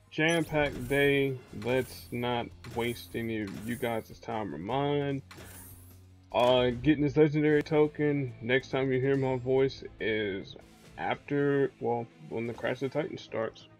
jam-packed day. Let's not waste any of you guys' time or mine. Getting this legendary token next time you hear my voice is after, well, when the Crash of the Titans starts.